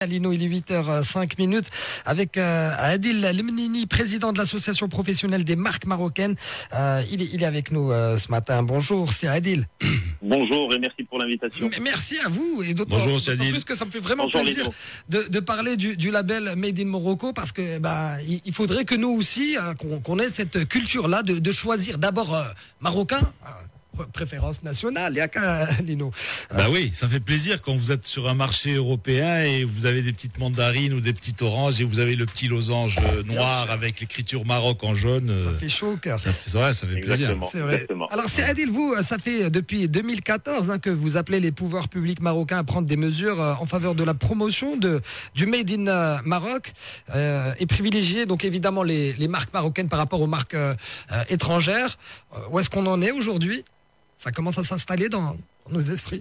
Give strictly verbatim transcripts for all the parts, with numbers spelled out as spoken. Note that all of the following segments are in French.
Lino, il est huit heures cinq minutes avec euh, Adil Lemnini, président de l'association professionnelle des marques marocaines. Euh, il, est, il est avec nous euh, ce matin. Bonjour, c'est Adil. Bonjour et merci pour l'invitation. Merci à vous et d'autant, Bonjour, d'autant plus que ça me fait vraiment Bonjour, plaisir de, de parler du, du label Made in Morocco parce que bah, il, il faudrait que nous aussi euh, qu'on, qu'on ait cette culture-là de, de choisir d'abord euh, marocain. Euh, préférence nationale, il y a qu'un Lino. Euh... Bah oui, ça fait plaisir quand vous êtes sur un marché européen et vous avez des petites mandarines ou des petites oranges et vous avez le petit losange noir avec l'écriture Maroc en jaune. Ça fait chaud au cœur. Ça fait, ouais, ça fait plaisir. C'est vrai. Alors c'est Adil, vous, ça fait depuis deux mille quatorze hein, que vous appelez les pouvoirs publics marocains à prendre des mesures euh, en faveur de la promotion de, du Made in euh, Maroc euh, et privilégier donc évidemment les, les marques marocaines par rapport aux marques euh, euh, étrangères. Euh, où est-ce qu'on en est aujourd'hui ? Ça commence à s'installer dans, dans nos esprits.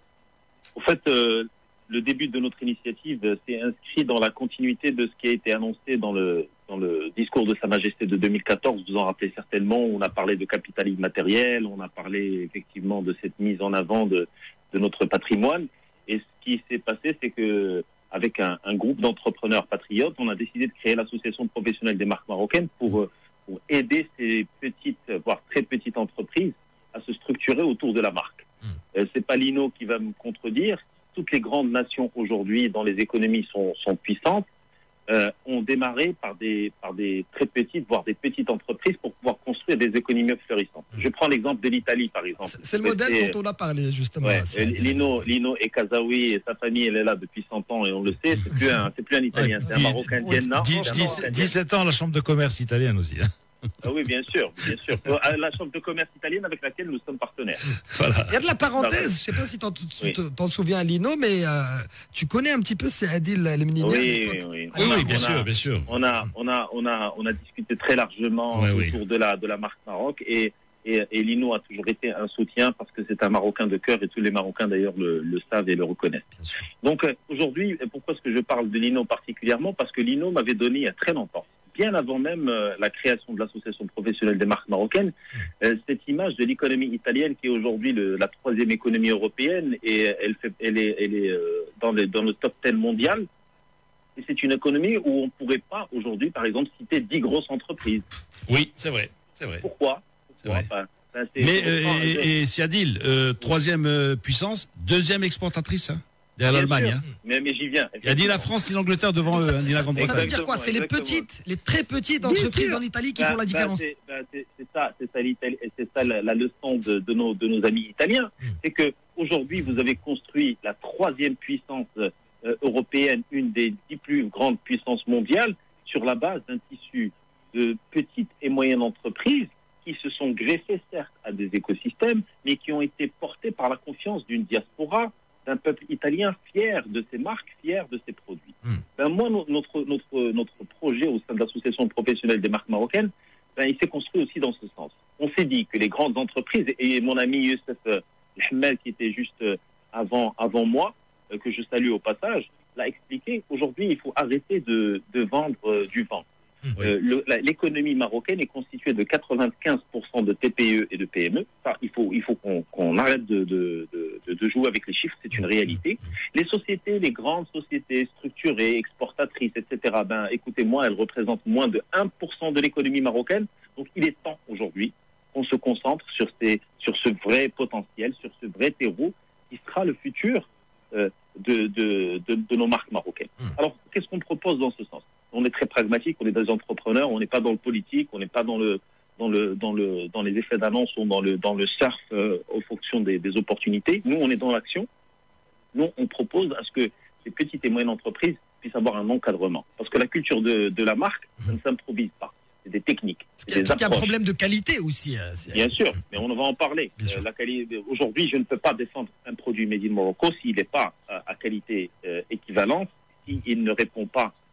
En fait, euh, le début de notre initiative euh, s'est inscrit dans la continuité de ce qui a été annoncé dans le, dans le discours de Sa Majesté de deux mille quatorze. Vous en rappelez certainement, on a parlé de capital immatériel, on a parlé effectivement de cette mise en avant de, de notre patrimoine. Et ce qui s'est passé, c'est que avec un, un groupe d'entrepreneurs patriotes, on a décidé de créer l'association professionnelle des marques marocaines pour, pour aider ces petites, voire très petites entreprises à se structurer autour de la marque. Mmh. Euh, c'est pas Lino qui va me contredire. Toutes les grandes nations aujourd'hui, dont les économies sont, sont puissantes, euh, ont démarré par des, par des très petites, voire des petites entreprises pour pouvoir construire des économies florissantes. Mmh. Je prends l'exemple de l'Italie, par exemple. C'est, c'est le modèle c'est, dont on a parlé, justement. Ouais, euh, Lino, Lino est Kazaoui et sa famille, elle est là depuis cent ans et on le sait. C'est plus un, c'est plus un Italien, ouais. C'est un Marocain Vienna. dix-sept ans à la Chambre de commerce italienne aussi. Hein. Ah oui, bien sûr, bien sûr. La Chambre de commerce italienne avec laquelle nous sommes partenaires. Voilà. Il y a de la parenthèse, je ne sais pas si t'en, oui. t'en souviens, Lino, mais euh, tu connais un petit peu ces Adil Lemnini. Oui, oui, oui. Oui, oui, bien sûr, bien sûr. On a, on a, on a, on a discuté très largement ouais, autour oui. de la, de la marque Maroc et, et, et Lino a toujours été un soutien parce que c'est un Marocain de cœur et tous les Marocains d'ailleurs le, le savent et le reconnaissent. Donc euh, aujourd'hui, pourquoi est-ce que je parle de Lino particulièrement ? Parce que Lino m'avait donné il y a très longtemps, bien avant même euh, la création de l'association professionnelle des marques marocaines, euh, cette image de l'économie italienne qui est aujourd'hui le, la troisième économie européenne et elle, fait, elle est, elle est euh, dans, le, dans le top dix mondial. Et c'est une économie où on ne pourrait pas aujourd'hui, par exemple, citer dix grosses entreprises. Oui, c'est vrai. C'est vrai. Pourquoi, Pourquoi c'est vrai. Enfin, enfin, c'est Mais euh, et, et Siadil, euh, troisième euh, puissance, deuxième exportatrice, hein derrière l'Allemagne. Hein. Mais, mais j'y viens. Il a dit la France et l'Angleterre devant eux, dit la Grande-Bretagne. Ça veut dire quoi ? C'est les petites, les très petites entreprises en Italie qui bah, font la différence. Bah, c'est, bah, c'est, c'est ça, c'est ça, l'Italie, c'est ça la, la leçon de, de, nos, de nos amis italiens. Mmh. C'est que aujourd'hui, vous avez construit la troisième puissance euh, européenne, une des dix plus grandes puissances mondiales, sur la base d'un tissu de petites et moyennes entreprises qui se sont greffées certes à des écosystèmes, mais qui ont été portées par la confiance d'une diaspora, d'un peuple italien fier de ses marques, fier de ses produits. Mmh. Ben moi, no, notre, notre, notre projet au sein de l'association professionnelle des marques marocaines, ben, il s'est construit aussi dans ce sens. On s'est dit que les grandes entreprises, et mon ami Youssef euh, Hamel, qui était juste euh, avant, avant moi, euh, que je salue au passage, l'a expliqué, aujourd'hui, il faut arrêter de, de vendre euh, du vent. Euh, le, la, l'économie marocaine est constituée de quatre-vingt-quinze pour cent de T P E et de P M E. Enfin, il faut, il faut qu'on, qu'on arrête de, de, de, de jouer avec les chiffres, c'est une réalité. Les sociétés, les grandes sociétés structurées, exportatrices, et cetera, ben, écoutez-moi, elles représentent moins de un pour cent de l'économie marocaine. Donc, il est temps aujourd'hui qu'on se concentre sur, ces, sur ce vrai potentiel, sur ce vrai terreau qui sera le futur euh, de, de, de, de nos marques marocaines. Alors, qu'est-ce qu'on propose dans ce sens ? On est très pragmatique, on est des entrepreneurs, on n'est pas dans le politique, on n'est pas dans le dans le dans le dans les effets d'annonce ou dans le dans le surf euh, en fonction des, des opportunités. Nous, on est dans l'action. Nous, on propose à ce que ces petites et moyennes entreprises puissent avoir un encadrement, parce que la culture de de la marque, ça ne s'improvise pas. C'est des techniques. Parce qu'il y a, parce qu'il y a un problème de qualité aussi. Euh, Bien sûr, mais on va en parler. Euh, la qualité. Aujourd'hui, je ne peux pas défendre un produit made in Morocco s'il n'est pas euh, à qualité euh, équivalente, s'il ne répond pas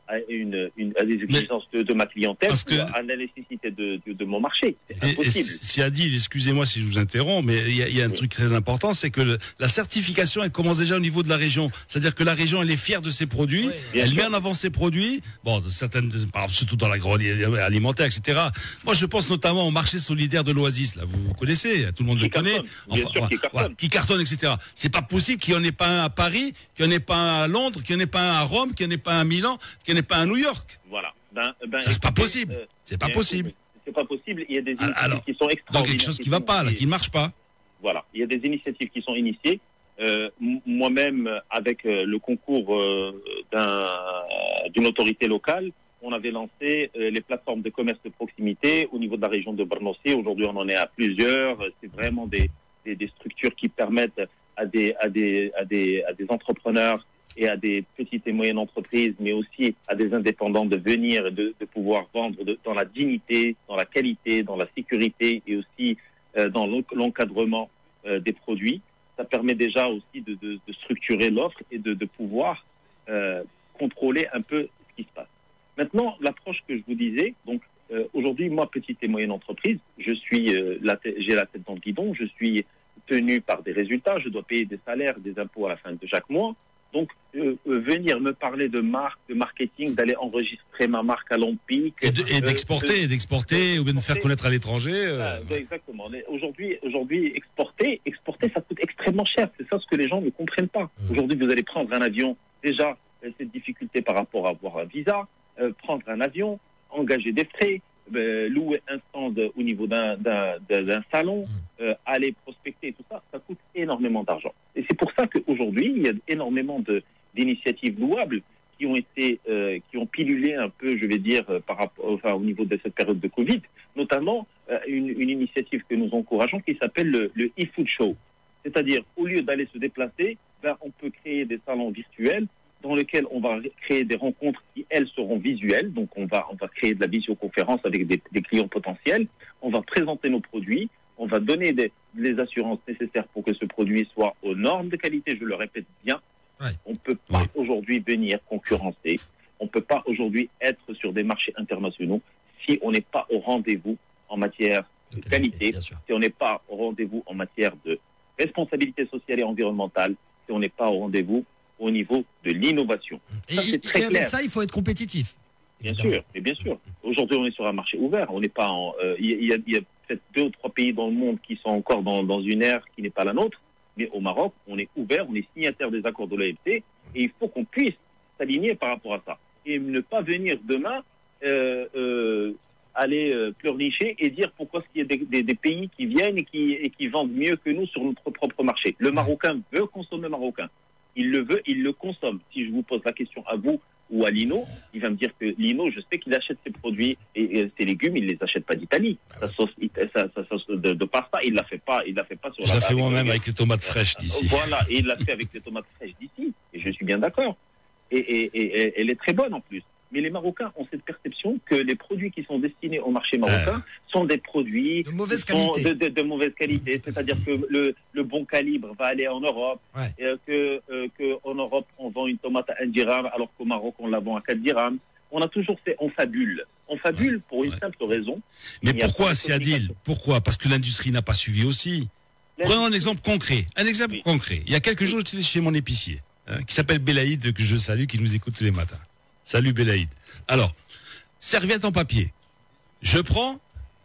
à, une, une, à des exigences de, de ma clientèle, parce que... à la nécessité de, de, de mon marché. C'est et, impossible. Et si Adil, excusez-moi si je vous interromps, mais il y a, il y a un oui. truc très important, c'est que le, la certification, elle commence déjà au niveau de la région. C'est-à-dire que la région, elle est fière de ses produits, oui, elle sûr. met en avant ses produits, bon, certaines, surtout dans l'agroalimentaire, et cetera. Moi, je pense notamment au marché solidaire de l'Oasis, là, vous, vous connaissez, tout le monde qui le cartonne, connaît. Enfin, sûr, qui, cartonne. Ouais, qui cartonne, et cetera. C'est pas possible qu'il n'y en ait pas un à Paris, qu'il n'y en ait pas un à Londres, qu'il n'y en ait pas un à Rome, qu'il n'y en ait pas un à Milan, qu'il n'y en ait pas un à New York. Voilà. Ben, ben, ça, c'est pas possible. Euh, c'est pas possible. C'est pas possible. Il y a des initiatives Alors, qui sont extraordinaires. Donc quelque chose qui ne va pas, là, qui ne marche pas. Voilà. Il y a des initiatives qui sont initiées. Euh, moi-même, avec euh, le concours euh, d'un, d'une autorité locale, on avait lancé euh, les plateformes de commerce de proximité au niveau de la région de Brno. Aujourd'hui, on en est à plusieurs. C'est vraiment des, des, des structures qui permettent à des, à des, à des, à des entrepreneurs et à des petites et moyennes entreprises, mais aussi à des indépendants de venir et de, de pouvoir vendre de, dans la dignité, dans la qualité, dans la sécurité et aussi euh, dans l'encadrement euh, des produits. Ça permet déjà aussi de, de, de structurer l'offre et de, de pouvoir euh, contrôler un peu ce qui se passe. Maintenant, l'approche que je vous disais, donc euh, aujourd'hui, moi, petite et moyenne entreprise, je suis, euh, la t- j'ai la tête dans le guidon, je suis tenu par des résultats, je dois payer des salaires, des impôts à la fin de chaque mois. Donc, euh, euh, venir me parler de marque, de marketing, d'aller enregistrer ma marque à l'Olympique. Et, de, et d'exporter, euh, d'exporter, ou bien de faire connaître à l'étranger. Euh... Ah, exactement. Aujourd'hui, aujourd'hui, exporter, exporter, ça coûte extrêmement cher. C'est ça ce que les gens ne comprennent pas. Mmh. Aujourd'hui, vous allez prendre un avion. Déjà, cette difficulté par rapport à avoir un visa, euh, prendre un avion, engager des frais, euh, louer un stand au niveau d'un, d'un, d'un salon, euh, aller prospecter, tout ça, ça coûte énormément d'argent. Et c'est pour ça qu'aujourd'hui, il y a énormément de, d'initiatives louables qui ont été, euh, qui ont pilulé un peu, je vais dire, par rapport, enfin, au niveau de cette période de Covid, notamment euh, une, une initiative que nous encourageons qui s'appelle le, le e-food show. C'est-à-dire, au lieu d'aller se déplacer, ben, on peut créer des salons virtuels dans lesquels on va créer des rencontres qui, elles, seront visuelles. Donc, on va, on va créer de la visioconférence avec des, des clients potentiels. On va présenter nos produits. On va donner des, les assurances nécessaires pour que ce produit soit aux normes de qualité. Je le répète bien. Ouais. On ne peut pas ouais. aujourd'hui venir concurrencer. On ne peut pas aujourd'hui être sur des marchés internationaux si on n'est pas au rendez-vous en matière de okay, qualité, si on n'est pas au rendez-vous en matière de responsabilité sociale et environnementale, si on n'est pas au rendez-vous au niveau de l'innovation. Et, ça, c'est très et avec clair. Ça, il faut être compétitif. Bien évidemment. sûr, et bien sûr. Aujourd'hui, on est sur un marché ouvert. On n'est pas en. Il euh, y, y a, y a peut-être deux ou trois pays dans le monde qui sont encore dans, dans une ère qui n'est pas la nôtre. Mais au Maroc, on est ouvert, on est signataire des accords de l'O M C, et il faut qu'on puisse s'aligner par rapport à ça. Et ne pas venir demain euh, euh, aller euh, pleurnicher et dire pourquoi est-ce qu'il y a des, des, des pays qui viennent et qui, et qui vendent mieux que nous sur notre propre marché. Le Marocain veut consommer marocain. Il le veut, il le consomme. Si je vous pose la question à vous ou à Lino, il va me dire que Lino, je sais qu'il achète ses produits et, et ses légumes, il les achète pas d'Italie. Sa sauce, sa, sa sauce de, de pasta, il la fait pas, il la fait pas sur je la. Je la fais moi-même avec les tomates fraîches d'ici. Voilà, et il l'a fait avec les tomates fraîches d'ici. Et je suis bien d'accord. Et, et, et, et elle est très bonne en plus. Mais les Marocains ont cette perception que les produits qui sont destinés au marché marocain euh, sont des produits de mauvaise qualité. De, de, de, de mauvaise qualité. C'est-à-dire que le, le bon calibre va aller en Europe, ouais. et que, euh, que en Europe on vend une tomate à un dirham, alors qu'au Maroc on la vend à quatre dirhams. On a toujours fait, on fabule. On fabule ouais. pour une ouais. simple raison. Mais pourquoi, c'est Adil? Pourquoi? Parce que l'industrie n'a pas suivi aussi. Prenons un exemple concret. Un exemple oui. concret. Il y a quelques jours, j'étais chez mon épicier, hein, qui s'appelle Belaïd, que je salue, qui nous écoute tous les matins. Salut Belaïd. Alors, serviette en papier. Je prends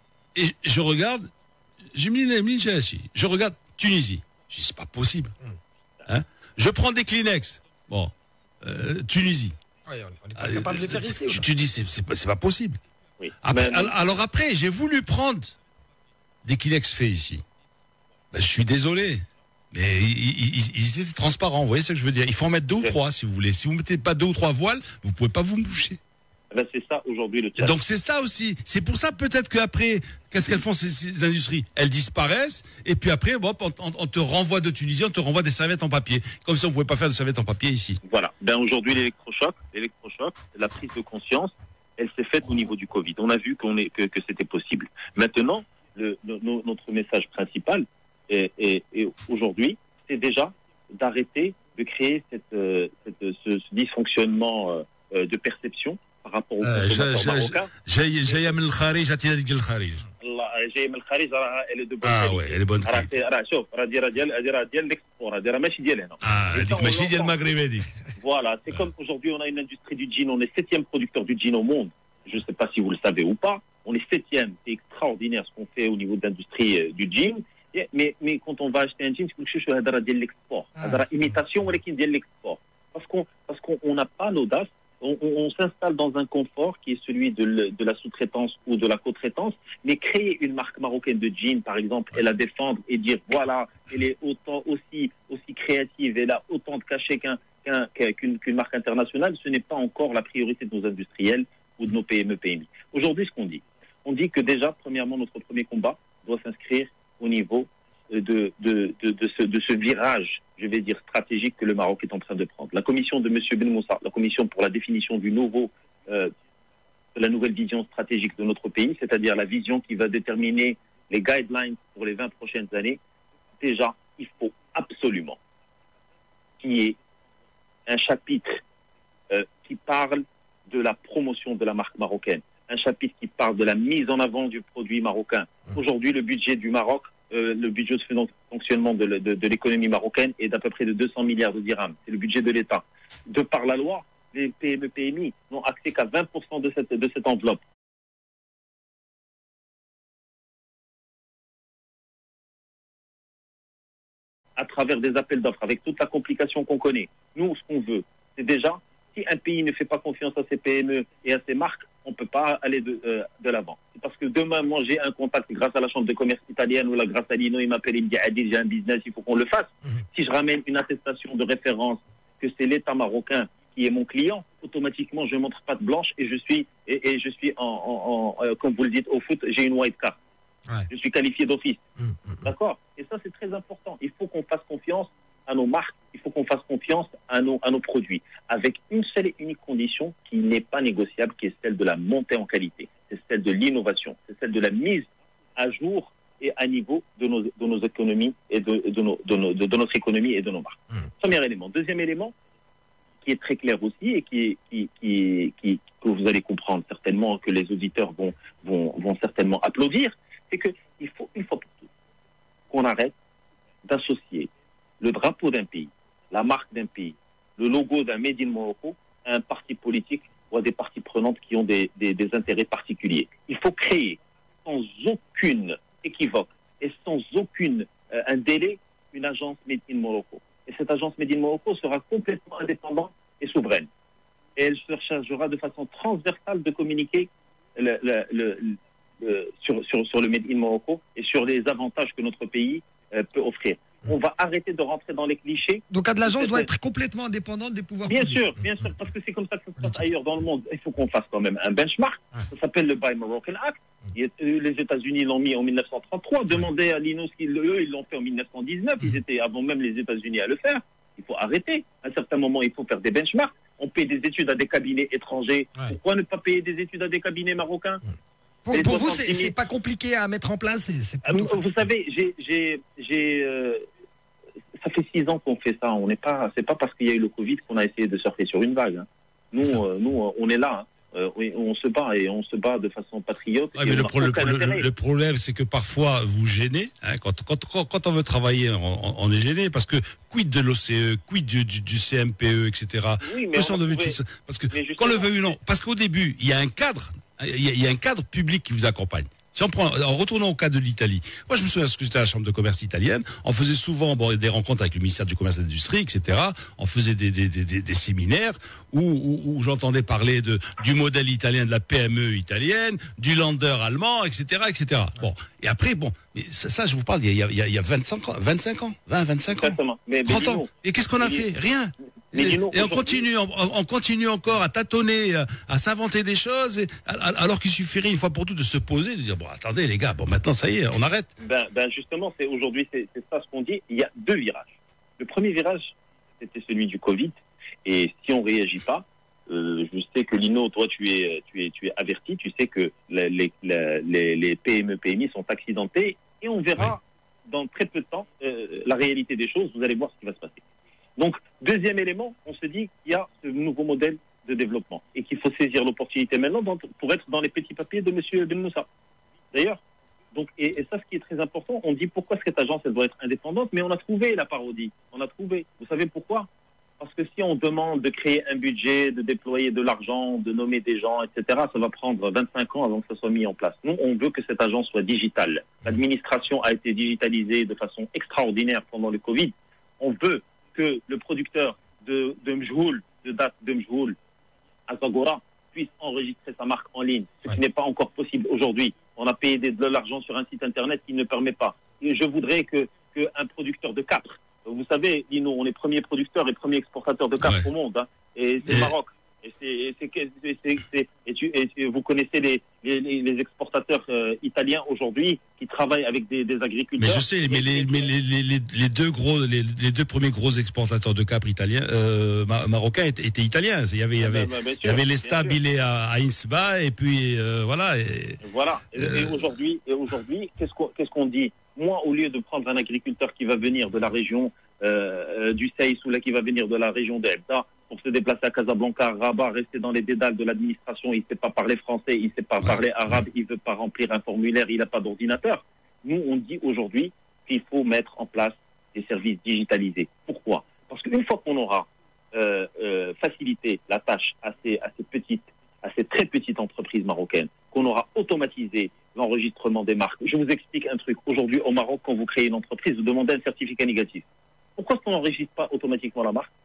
et je regarde. Je je regarde Tunisie. Je dis c'est pas possible. Hein? Je prends des Kleenex. Bon, euh, Tunisie. Ouais, on n'est pas capable de les faire ici. Tu te dis c'est c'est pas, c'est pas possible. Oui. Après, alors, alors après, j'ai voulu prendre des Kleenex faits ici. Ben, je suis désolé. Mais ils, ils, ils étaient transparents, vous voyez ce que je veux dire. Il faut en mettre deux ou trois si vous voulez. Si vous ne mettez pas deux ou trois voiles, vous ne pouvez pas vous moucher. Ben c'est ça aujourd'hui le cas. Donc c'est ça aussi. C'est pour ça peut-être qu'après, qu'est-ce qu'elles font ces, ces industries? Elles disparaissent et puis après, bon, on, on, on te renvoie de Tunisie, on te renvoie des serviettes en papier. Comme ça, on ne pouvait pas faire de serviettes en papier ici. Voilà. Ben aujourd'hui, l'électrochoc, l'électrochoc, la prise de conscience, elle s'est faite au niveau du Covid. On a vu qu'on est, que, que c'était possible. Maintenant, le, le, notre message principal, Et, et, et aujourd'hui, c'est déjà d'arrêter de créer cette, euh, cette, ce, ce dysfonctionnement euh, euh, de perception par rapport aux consommateurs marocains. جايه من الخارج عطينا ديك الخارج. الله جاي من الخارج راه elle est de bonne اه وي elle est bonne. راه شوف راه ديال ديال ديال ليكسبور هذه راه ماشي ديال هنا. اه هذيك ماشي ديال المغرب هذيك. Voilà, c'est comme aujourd'hui on a une industrie du jean, on est septième producteur du jean au monde. Je ne sais pas si vous le savez ou pas. On est septième, c'est extraordinaire ce qu'on fait au niveau de l'industrie euh, du jean. Mais, mais quand on va acheter un jean, c'est quelque chose de l'export. Ah. Imitation, mais de l'export. Parce qu'on parce qu'on n'a pas l'audace, on, on, on s'installe dans un confort qui est celui de, le, de la sous-traitance ou de la co-traitance, mais créer une marque marocaine de jean, par exemple, et la défendre et dire voilà, elle est autant aussi, aussi créative, elle a autant de cachet qu'un, qu'un, qu'une, qu'une marque internationale, ce n'est pas encore la priorité de nos industriels ou de nos P M E P M I. Aujourd'hui, ce qu'on dit, on dit que déjà, premièrement, notre premier combat doit s'inscrire au niveau de, de, de, de, ce, de ce virage, je vais dire, stratégique que le Maroc est en train de prendre. La commission de M. Ben Moussa, la commission pour la définition du nouveau, euh, de la nouvelle vision stratégique de notre pays, c'est-à-dire la vision qui va déterminer les guidelines pour les vingt prochaines années, déjà, il faut absolument qu'il y ait un chapitre euh, qui parle de la promotion de la marque marocaine, un chapitre qui parle de la mise en avant du produit marocain. Aujourd'hui, le budget du Maroc, euh, le budget de fonctionnement de, de, de l'économie marocaine est d'à peu près de deux cents milliards de dirhams. C'est le budget de l'État. De par la loi, les P M E P M I n'ont accès qu'à vingt pour cent de cette, de cette enveloppe. À travers des appels d'offres, avec toute la complication qu'on connaît. Nous, ce qu'on veut, c'est déjà, si un pays ne fait pas confiance à ses P M E et à ses marques, on ne peut pas aller de, euh, de l'avant. C'est parce que demain, moi, j'ai un contact grâce à la chambre de commerce italienne ou là, grâce à Lino, il m'appelle, il me dit, Adil, j'ai un business, il faut qu'on le fasse. Mmh. Si je ramène une attestation de référence que c'est l'État marocain qui est mon client, automatiquement, je montre patte blanche et je suis, et, et je suis en, en, en euh, comme vous le dites, au foot, j'ai une white card. Ouais. Je suis qualifié d'office. Mmh, mmh. D'accord? Et ça, c'est très important. Il faut qu'on fasse confiance à nos marques, il faut qu'on fasse confiance à nos, à nos produits, avec une seule et unique condition qui n'est pas négociable, qui est celle de la montée en qualité, c'est celle de l'innovation, c'est celle de la mise à jour et à niveau de nos, de nos économies et de, de, nos, de, nos, de, de notre économie et de nos marques. Mmh. Premier élément. Deuxième élément, qui est très clair aussi et qui, qui, qui, qui, que vous allez comprendre certainement, que les auditeurs vont, vont, vont certainement applaudir, c'est qu'il faut, une fois pour toutes, qu'on arrête d'associer le drapeau d'un pays, la marque d'un pays, le logo d'un Made in Morocco à un parti politique ou à des parties prenantes qui ont des, des, des intérêts particuliers. Il faut créer sans aucune équivoque et sans aucune euh, un délai une agence Made in Morocco. Et cette agence Made in Morocco sera complètement indépendante et souveraine. Et elle se chargera de façon transversale de communiquer le, le, le, le, sur, sur, sur le Made in Morocco et sur les avantages que notre pays euh, peut offrir. On va arrêter de rentrer dans les clichés. Donc, l'agence doit être complètement indépendante des pouvoirs bien publics. Bien sûr, bien sûr, parce que c'est comme ça que ça se passe ailleurs dans le monde. Il faut qu'on fasse quand même un benchmark. Ouais. Ça s'appelle le Buy Moroccan Act. Ouais. Les États-Unis l'ont mis en mille neuf cent trente-trois. Demandez à l'I N O S, eux, ils l'ont fait en mille neuf cent dix-neuf. Ils étaient avant même les États-Unis à le faire. Il faut arrêter. À un certain moment, il faut faire des benchmarks. On paye des études à des cabinets étrangers. Ouais. Pourquoi ne pas payer des études à des cabinets marocains? Ouais. Pour, pour vous, c'est, c'est pas compliqué à mettre en place. C'est, c'est vous, vous savez, j'ai, j'ai, j'ai euh, ça fait six ans qu'on fait ça. On n'est pas, c'est pas parce qu'il y a eu le Covid qu'on a essayé de surfer sur une vague. Hein. Nous, euh, nous, on est là. Hein. Euh, on se bat et on se bat de façon patriote. Ouais, mais le, pro- le, le, le problème, c'est que parfois vous gênez. Hein, quand, quand, quand, quand on veut travailler, on, on est gêné parce que quid de l'O C E, quid du, du, du C M P E, et cetera. Oui, mais on de trouvé... tout parce que quand le veut ou non, parce qu'au début, il y a un cadre, il y a, il y a un cadre public qui vous accompagne. Si on prend, en retournant au cas de l'Italie, moi je me souviens que j'étais à la chambre de commerce italienne, on faisait souvent bon, des rencontres avec le ministère du commerce et de l'industrie, et cetera. On faisait des, des, des, des, des séminaires où, où, où j'entendais parler de du modèle italien de la P M E italienne, du Länder allemand, et cetera, et cetera. Bon, et après bon, mais ça, ça je vous parle, il y a, il y a, il y a vingt-cinq ans, vingt-cinq ans, vingt, vingt-cinq ans, exactement. Mais, mais trente ans. Et qu'est-ce qu'on a fait? Rien. Mais et, et on continue, on, on continue encore à tâtonner, à, à s'inventer des choses, et, alors qu'il suffirait une fois pour toutes de se poser, de dire bon attendez les gars, bon maintenant ça y est, on arrête. Ben, ben justement, c'est aujourd'hui c'est, c'est ça ce qu'on dit. Il y a deux virages. Le premier virage, c'était celui du Covid, et si on réagit pas, euh, je sais que Lino, toi tu es tu es tu es averti, tu sais que les les les, les P M E P M I sont accidentés, et on verra oui. dans très peu de temps euh, la réalité des choses. Vous allez voir ce qui va se passer. Donc, deuxième élément, on se dit qu'il y a ce nouveau modèle de développement et qu'il faut saisir l'opportunité maintenant pour être dans les petits papiers de M. Ben Moussa. D'ailleurs, donc, et, et ça, ce qui est très important, on dit pourquoi cette agence elle doit être indépendante, mais on a trouvé la parodie. On a trouvé. Vous savez pourquoi? Parce que si on demande de créer un budget, de déployer de l'argent, de nommer des gens, et cetera, ça va prendre vingt-cinq ans avant que ça soit mis en place. Nous, on veut que cette agence soit digitale. L'administration a été digitalisée de façon extraordinaire pendant le Covid. On veut que le producteur de, de Mjhoul, de date de Mjhoul, à Zagora, puisse enregistrer sa marque en ligne, ce qui ouais. n'est pas encore possible aujourd'hui. On a payé de l'argent sur un site internet qui ne permet pas. Et je voudrais que, que un producteur de capre, vous savez, Lino, on est premier producteur et premier exportateur de capre ouais. au monde, hein, et c'est le Maroc. Et, c'est, et, c'est, c'est, c'est, c'est, et, tu, et vous connaissez les, les, les exportateurs euh, italiens aujourd'hui qui travaillent avec des, des agriculteurs. Mais je sais, mais les, mais les, les, les deux gros, les, les deux premiers gros exportateurs de capre italiens, euh, marocains étaient, étaient italiens. Il y avait, il y avait, bah, bah, sûr, il y avait les stabilés à, à Insba et puis euh, voilà. Et, voilà. Et, euh, et aujourd'hui, et aujourd'hui, qu'est-ce qu'on, qu'est-ce qu'on dit? Moi, au lieu de prendre un agriculteur qui va venir de la région euh, du Seïs ou là qui va venir de la région de Hebda pour se déplacer à Casablanca, Rabat, rester dans les dédales de l'administration, il ne sait pas parler français, il ne sait pas ouais. parler arabe, il ne veut pas remplir un formulaire, il n'a pas d'ordinateur. Nous, on dit aujourd'hui qu'il faut mettre en place des services digitalisés. Pourquoi? Parce qu'une fois qu'on aura euh, euh, facilité la tâche à ces, à ces petites, à ces très petites entreprises marocaines, qu'on aura automatisé l'enregistrement des marques. Je vous explique un truc. Aujourd'hui, au Maroc, quand vous créez une entreprise, vous demandez un certificat négatif. Pourquoi est-ce qu'on n'enregistre pas automatiquement la marque?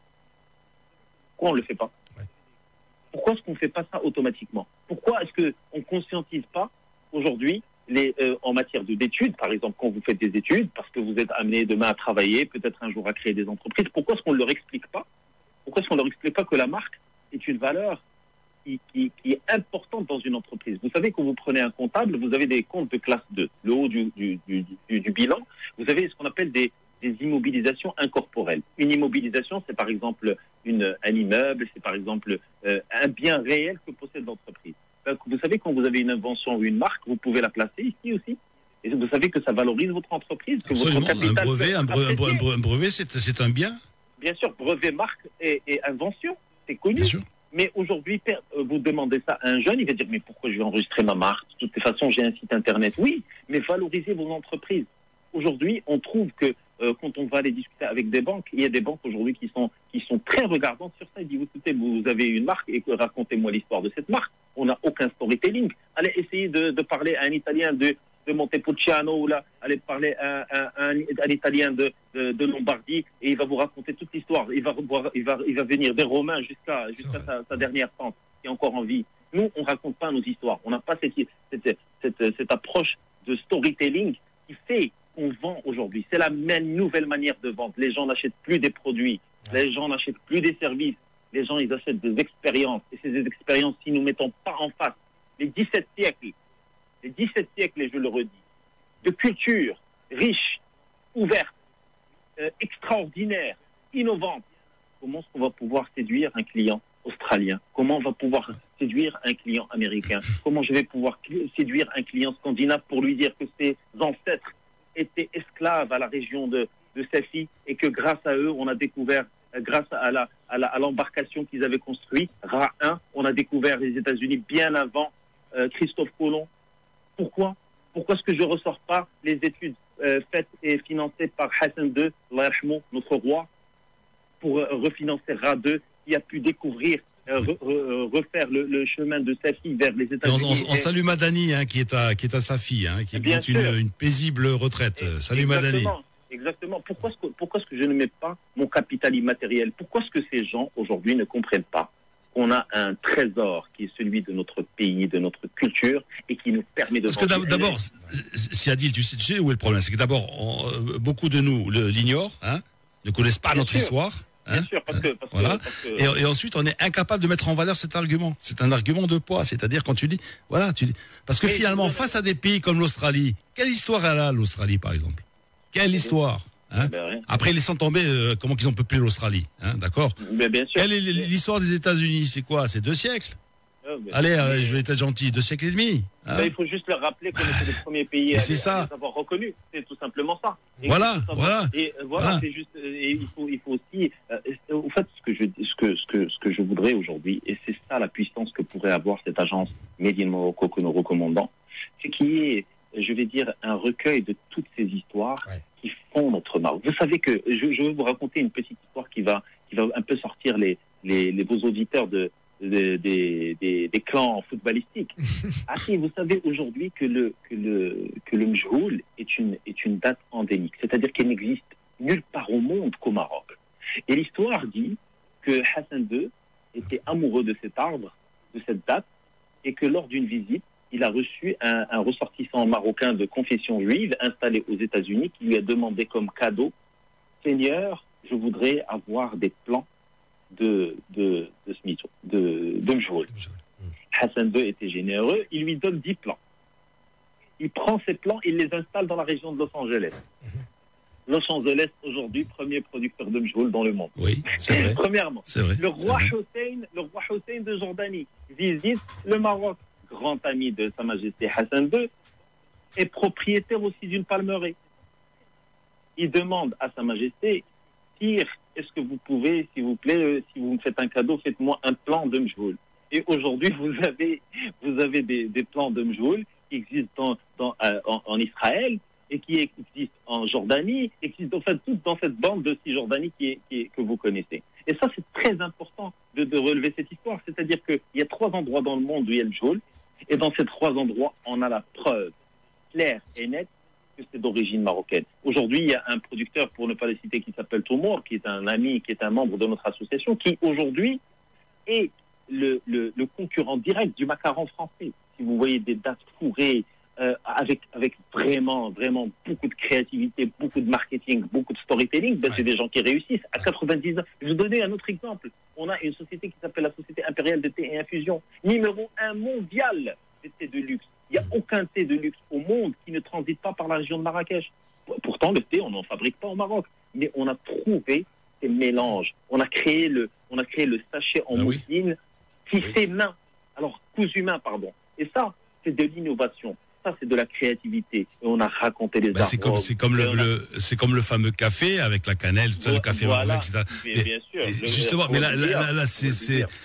Pourquoi on ne le fait pas? ouais. Pourquoi est-ce qu'on ne fait pas ça automatiquement? Pourquoi est-ce qu'on ne conscientise pas aujourd'hui les, euh, en matière de, d'études, par exemple, quand vous faites des études, parce que vous êtes amené demain à travailler, peut-être un jour à créer des entreprises, pourquoi est-ce qu'on ne leur explique pas? Pourquoi est-ce qu'on ne leur explique pas que la marque est une valeur Qui, qui, qui est importante dans une entreprise? Vous savez, quand vous prenez un comptable, vous avez des comptes de classe deux, le haut du, du, du, du, du bilan. Vous avez ce qu'on appelle des, des immobilisations incorporelles. Une immobilisation, c'est par exemple une, un immeuble, c'est par exemple euh, un bien réel que possède l'entreprise. Donc, vous savez, quand vous avez une invention ou une marque, vous pouvez la placer ici aussi. Et vous savez que ça valorise votre entreprise. Que Absolument. Votre capital un brevet, un brevet, un brevet, un brevet c'est, c'est un bien. Bien sûr, brevet, marque et, et invention, c'est connu. Bien sûr. Mais aujourd'hui, vous demandez ça à un jeune, il va dire, mais pourquoi je vais enregistrer ma marque? De toutes les façons, j'ai un site internet. Oui, mais valorisez vos entreprises. Aujourd'hui, on trouve que euh, quand on va aller discuter avec des banques, il y a des banques aujourd'hui qui sont, qui sont très regardantes sur ça. Ils disent, écoutez, vous avez une marque et racontez-moi l'histoire de cette marque. On n'a aucun storytelling. Allez essayer de, de parler à un Italien de, de Montepulciano ou là, allez parler à, à, à, un, à un Italien de, de, de Lombardie et il va vous raconter toute l'histoire. Il va, revoir, il va, il va venir des Romains jusqu'à, jusqu'à sa, sa dernière tante qui est encore en vie. Nous, on raconte pas nos histoires. On n'a pas cette, cette, cette, cette approche de storytelling qui fait qu'on vend aujourd'hui. C'est la même nouvelle manière de vendre. Les gens n'achètent plus des produits. Les gens n'achètent plus des services. Les gens, ils achètent des expériences. Et ces expériences, si nous ne mettons pas en face les dix-sept siècles, les dix-sept siècles, et je le redis, de culture riche, ouverte, euh, extraordinaire, innovante, comment est-ce qu'on va pouvoir séduire un client australien? Comment on va pouvoir séduire un client américain? Comment je vais pouvoir séduire un client scandinave pour lui dire que ses ancêtres étaient esclaves à la région de, de Safi et que grâce à eux, on a découvert, grâce à, la, à, la, à l'embarcation qu'ils avaient construite, Ra un, on a découvert les États-Unis bien avant euh, Christophe Colomb. Pourquoi? Pourquoi est-ce que je ne ressors pas les études euh, faites et financées par Hassan deux, notre roi, pour euh, refinancer Ra deux, qui a pu découvrir, euh, re, re, refaire le, le chemin de Safi vers les États-Unis. On, on, on salue Madani, hein, qui est à qui est à Safi, hein, qui est une, une paisible retraite. Et, salut Madani. Exactement. Pourquoi est-ce que pourquoi est-ce que je ne mets pas mon capital immatériel? Pourquoi est-ce que ces gens aujourd'hui ne comprennent pas qu'on a un trésor qui est celui de notre pays, de notre culture, et qui nous permet de... Parce que d'abord, si Adil, tu sais, tu sais où est le problème? C'est que d'abord, on, beaucoup de nous le, l'ignorent, hein, ne connaissent pas Bien notre sûr. histoire. Hein, Bien sûr, parce que... Parce voilà. que, parce que... Et, et ensuite, on est incapable de mettre en valeur cet argument. C'est un argument de poids. C'est-à-dire quand tu dis... Voilà, tu dis... Parce que Mais finalement, face à des pays comme l'Australie, quelle histoire elle a, l'Australie, par exemple? Quelle histoire? Hein ben Après, laissant tomber euh, comment qu'ils ont peuplé l'Australie, hein, d'accord? Mais bien sûr. Quelle est l'histoire des États-Unis? C'est quoi? C'est deux siècles? Ouais, mais- Allez, euh, mais- je vais être gentil, deux siècles et demi. hein. Ben, il faut juste leur rappeler qu'on était le premier pays Et à, c'est les- ça. à les avoir reconnus. C'est tout simplement ça. Et Voilà, il faut savoir- voilà. Et euh, voilà, Voilà. c'est juste. euh, Et il faut, il faut aussi. Euh, euh, au fait, ce que je, ce que, ce que, ce que je voudrais aujourd'hui, et c'est ça la puissance que pourrait avoir cette agence Made in Morocco que nous recommandons, c'est qu'il y ait, je vais dire, un recueil de toutes ces histoires Ouais. qui font notre marque. Vous savez que je, je vais vous raconter une petite histoire qui va, qui va un peu sortir les, les, les vos auditeurs de des, des, des, des clans footballistiques. Ah si, vous savez aujourd'hui que le que le que le Mjhoul est une est une date endémique, c'est-à-dire qu'elle n'existe nulle part au monde qu'au Maroc. Et l'histoire dit que Hassan deux était amoureux de cet arbre, de cette date, et que lors d'une visite, il a reçu un, un ressortissant marocain de confession juive installé aux États-Unis qui lui a demandé comme cadeau, Seigneur, je voudrais avoir des plans de de de Smith, de de Mjhoul. Hassan deux était généreux, il lui donne dix plans. Il prend ces plans, il les installe dans la région de Los Angeles. Los Angeles, aujourd'hui, premier producteur de Mjhoul dans le monde. Oui, c'est vrai. Premièrement, C'est vrai. le roi c'est vrai. Hussein, le roi Hussein de Jordanie visite le Maroc. Grand ami de Sa Majesté Hassan deux, est propriétaire aussi d'une palmeraie. Il demande à Sa Majesté, Sire, est-ce que vous pouvez, s'il vous plaît, euh, si vous me faites un cadeau, faites-moi un plan de Mjhoul. Et aujourd'hui, vous avez, vous avez des, des plans de Mjhoul qui existent dans, dans, euh, en, en Israël et qui existent en Jordanie, et qui existent en fait toutes dans cette bande de Cisjordanie qui est, qui est, que vous connaissez. Et ça, c'est très important de, de relever cette histoire. C'est-à-dire qu'il y a trois endroits dans le monde où il y a le Mjhoul, et dans ces trois endroits, on a la preuve claire et nette que c'est d'origine marocaine. Aujourd'hui, il y a un producteur, pour ne pas le citer, qui s'appelle Toumour, qui est un ami, qui est un membre de notre association, qui aujourd'hui est le, le, le concurrent direct du macaron français. Si vous voyez des dates fourrées, euh, avec, avec vraiment, vraiment beaucoup de créativité, beaucoup de marketing, beaucoup de storytelling, ben, Ouais. c'est des gens qui réussissent à quatre-vingt-dix-neuf. Je vais vous donner un autre exemple. On a une société qui s'appelle la Société Impériale de Thé et Infusion, numéro un mondial des thés de luxe. Il n'y a aucun thé de luxe au monde qui ne transite pas par la région de Marrakech. Pourtant, le thé, on n'en fabrique pas au Maroc. Mais on a trouvé ces mélanges. On a créé le, on a créé le sachet en Ah oui. mousseline qui fait main. Alors, cousu main, pardon. Et ça, c'est de l'innovation. Ça, c'est de la créativité. Et on a raconté les Bah, c'est comme, arômes. c'est comme le, Et on a- le- c'est comme le fameux café avec la cannelle, tout ça, le café Voilà. marocain, et cetera. Mais Mais- bien sûr. mais Le- justement, mais là, là, là, là, c'est, le c'est, dire.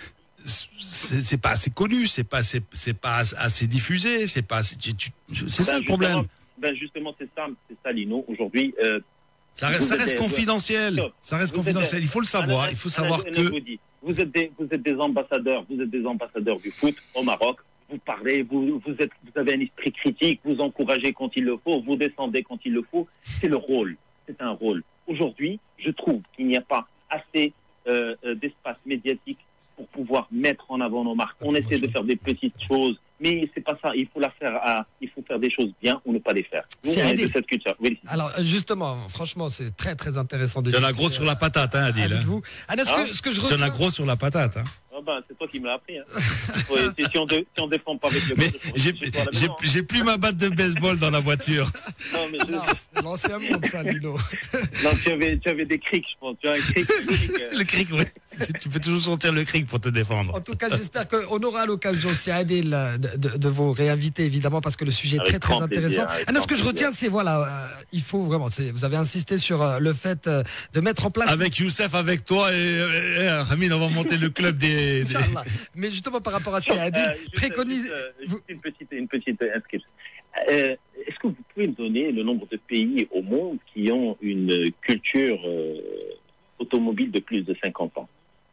c'est, c'est pas assez connu, c'est pas, c'est, c'est pas assez diffusé, c'est pas, assez- tu- tu- c'est ça Ben, le problème. justement- Ben justement, c'est ça, c'est ça, Lino. Aujourd'hui, euh, Ça reste, vous ça êtes reste des- confidentiel. Ça reste vous êtes confidentiel. des- Il faut le savoir. Alain, Il faut Alain, savoir je- je que vous dis, vous êtes des, vous êtes des ambassadeurs, vous êtes des ambassadeurs du foot au Maroc. Vous parlez, vous, vous êtes, vous avez un esprit critique, vous encouragez quand il le faut, vous descendez quand il le faut. C'est le rôle. C'est un rôle. Aujourd'hui, je trouve qu'il n'y a pas assez euh, euh, d'espace médiatique pour pouvoir mettre en avant nos marques. On essaie de faire des petites choses, mais c'est pas ça. Il faut la faire à, il faut faire des choses bien ou ne pas les faire. Nous, C'est on est Adil. de cette culture. Oui, Alors justement, franchement, c'est très très intéressant de tu en as discuter, gros sur la patate, hein, Adil. avec Hein. vous. Anna, ce, Hein que, ce que je Tu en as retiens, gros sur la patate. Hein. ah ben, c'est toi qui me l'as appris. Hein. Ouais, si, si on ne si on défend pas avec le Mais coach, il faut j'ai, rester chez toi à la j'ai, maison, hein. j'ai plus ma batte de baseball dans la voiture. Non, mais je- non, c'est l'ancien monde, ça, Lino. non, tu avais, tu avais des crics, je pense. Tu as un cric. cric, euh. Le cric, ouais. Tu peux toujours sortir le cric pour te défendre. En tout cas, j'espère qu'on aura l'occasion, si Adil, de, de, de vous réinviter, évidemment, parce que le sujet est Avec très très grand intéressant. plaisir, avec Anna, ce que je grand retiens, c'est voilà, euh, il faut vraiment, c'est- vous avez insisté sur euh, le fait euh, de mettre en place. Avec Youssef, avec toi et, et, et Hamid, on va monter le club des. des- Inch'Allah. Mais justement, par rapport à ce Adil, Euh, juste, préconise. juste, euh, juste vous- une petite, une petite euh, inscription. Euh, Est-ce que vous pouvez me donner le nombre de pays au monde qui ont une culture euh, automobile de plus de cinquante ans?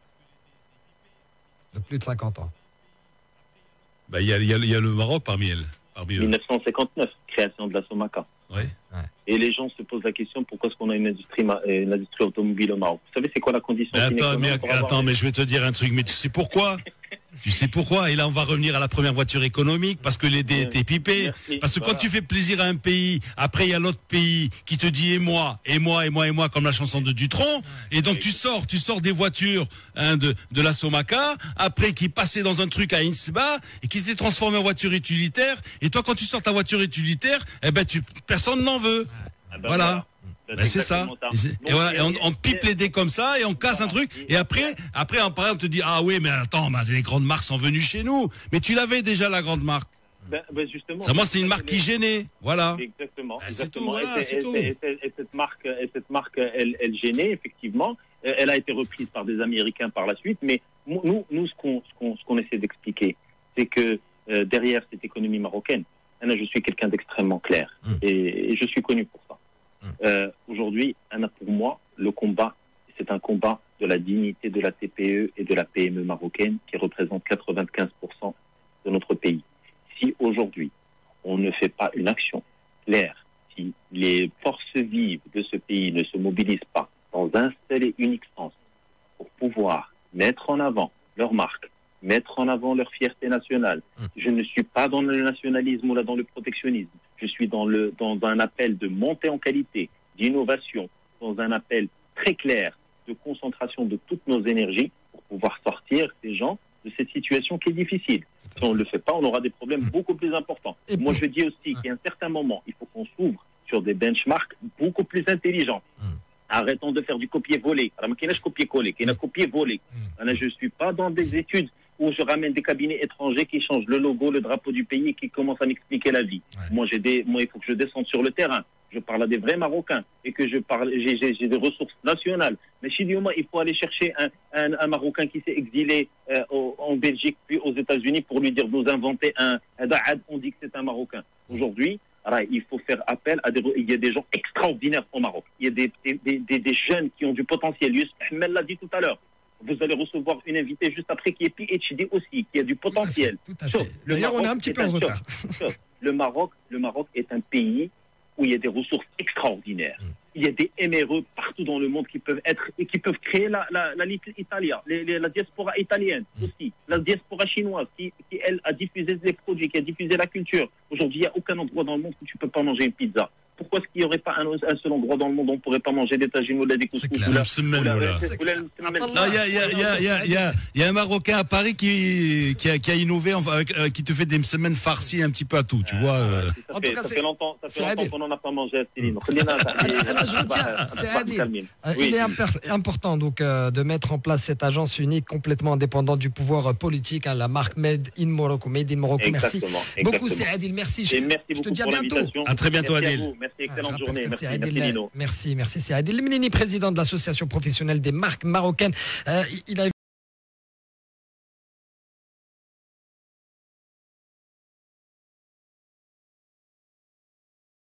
De plus de cinquante ans. Bah, il y a, il y a- il y a le Maroc parmi elles. Parmi eux. mille neuf cent cinquante-neuf, création de la Somaca. Ouais. Et les gens se posent la question, pourquoi est-ce qu'on a une industrie, ma- euh, une industrie automobile au Maroc? Vous savez, c'est quoi la condition Mais sine attends, qua non mais, pour avoir attends, une- mais je vais te dire un truc, mais tu sais pourquoi? Tu sais pourquoi? Et là, on va revenir à la première voiture économique, parce que les dés étaient pipés. Merci. Parce que Voilà. quand tu fais plaisir à un pays, après il y a l'autre pays qui te dit et moi, et moi, et moi, et moi, comme la chanson de Dutronc. Et donc tu sors, tu sors des voitures hein, de, de la Somaca, après qui passaient dans un truc à Innsba, et qui étaient transformées en voiture utilitaire. Et toi, quand tu sors ta voiture utilitaire, eh ben tu, personne n'en veut. Ah ben Voilà. Ben c'est ça. ça. Et, c'est- Donc, et voilà, et on, et- on pipe les dés comme ça et on casse un truc. Et après, après, en parlant, on te dit ah oui, mais attends, bah, les grandes marques sont venues chez nous. Mais tu l'avais déjà la grande marque. Ben, ben justement. Ça, moi, c'est une marque qui gênait. Voilà. Exactement. Ben, c'est exactement. tout, voilà, et, c'est et- tout. et- et- et cette marque, et cette marque, elle, elle gênait effectivement. Euh, Elle a été reprise par des Américains par la suite. Mais nous, nous, ce qu'on, ce qu'on, ce qu'on essaie d'expliquer, c'est que euh, derrière cette économie marocaine, Anna, je suis quelqu'un d'extrêmement clair Mm. et, et je suis connu pour ça. Mm. Euh, aujourd'hui, Anna, pour moi, le combat, c'est un combat de la dignité de la T P E et de la P M E marocaine qui représente quatre-vingt-quinze pour cent de notre pays. Si aujourd'hui, on ne fait pas une action claire, si les forces vives de ce pays ne se mobilisent pas dans un seul et unique sens pour pouvoir mettre en avant leur marque, mettre en avant leur fierté nationale. Mm. Je ne suis pas dans le nationalisme ou là dans le protectionnisme. Je suis dans, le, dans un appel de montée en qualité, d'innovation, dans un appel très clair de concentration de toutes nos énergies pour pouvoir sortir ces gens de cette situation qui est difficile. Si on ne le fait pas, on aura des problèmes Mm. beaucoup plus importants. Et Moi, pour- je dis aussi qu'à un certain moment, il faut qu'on s'ouvre sur des benchmarks beaucoup plus intelligents. Mm. Arrêtons de faire du copier-voler. Alors, qu'il y a copier-coller, qu'il y a copier-voler. Mm. Là, je ne suis pas dans des études où je ramène des cabinets étrangers qui changent le logo, le drapeau du pays et qui commencent à m'expliquer la vie. Ouais. Moi, j'ai des, moi, il faut que je descende sur le terrain. Je parle à des vrais Marocains et que je parle, j'ai, j'ai, j'ai des ressources nationales. Mais chez Dioma, il faut aller chercher un, un, un Marocain qui s'est exilé euh, au, en Belgique puis aux États-Unis pour lui dire nous inventer un, un Daad. On dit que c'est un Marocain. Aujourd'hui, alors, il faut faire appel à des, il y a des gens extraordinaires au Maroc. Il y a des, des, des, des jeunes qui ont du potentiel. Youssef Ahmed l'a dit tout à l'heure. Vous allez recevoir une invitée juste après qui est P H D aussi, qui a du potentiel. Tout à Sauf, fait. le D'ailleurs, on est Maroc un petit est peu en un retard. Sauf, le Maroc, le Maroc est un pays où il y a des ressources extraordinaires. Mm. Il y a des M R E partout dans le monde qui peuvent être et qui peuvent créer la, la, la Little Italia, les, les, la diaspora italienne Mm. aussi, la diaspora chinoise qui, qui, elle, a diffusé des produits, qui a diffusé la culture. Aujourd'hui, il n'y a aucun endroit dans le monde où tu ne peux pas manger une pizza. Pourquoi est-ce qu'il n'y aurait pas un, un seul endroit dans le monde où on ne pourrait pas manger des tagines ou des couscous clair. ou la- Une semaine, ou la- voilà. ou la- C'est ou la- clair. ou la- Non, il y a, il y a, il y a, il y a, il y a, il y a un Marocain à Paris qui, qui a, qui a innové, enfin, avec, euh, qui te fait des semaines farcies un petit peu à tout, tu vois. euh. Ça En fait, tout cas, ça c'est- fait longtemps, ça c'est fait longtemps Adil. qu'on n'en a pas mangé à Céline. Khalina, Alors, je retiens, bah, c'est bah, Adil. Kalmine. Euh, Oui. Il est imper- important donc euh, de mettre en place cette agence unique complètement indépendante du pouvoir euh, politique, hein, la marque Made in Morocco. Made in Morocco. Merci Exactement, beaucoup, exactement. c'est Adil. Merci. Je, Et merci je te beaucoup dis à pour bientôt. l'invitation. À très bientôt, Merci à Adil. vous. Merci, Ah, je excellente rappelle journée. que Merci, c'est merci Adil, Lino. merci, merci. C'est Adil Menini, président de l'association professionnelle des marques marocaines. Euh, il a